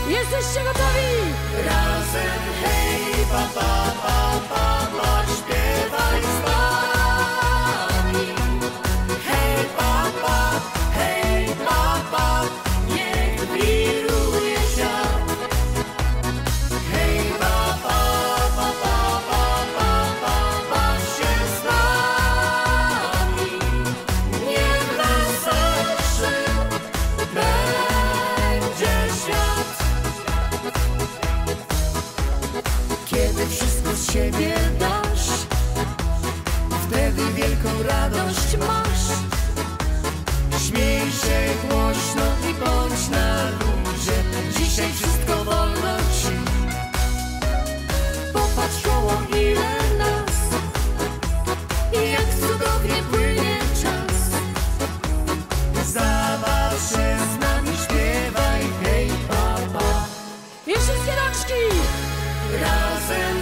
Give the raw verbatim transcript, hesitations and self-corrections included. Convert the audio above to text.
Jesteście gotowi? Razem hej, pa, pa, pa, pa, pa, śpiewaj z nami. Hej, pa, pa, hej, pa, pa, niech wiruje świat. Hej, pa, pa, pa, pa, pa, pa, pa, baw się z nami. Niech weselszy będzie świat. Kiedy wszystko z siebie dasz, wtedy wielką radość masz. Śmiej się głośno i bądź na luzie. Dzisiaj wszystko wolno ci. Popatrz koło, ile nas i jak cudownie płynie czas. Zabaw się z nami, śpiewaj hej, pa, pa. I wszystkie rączki! Razem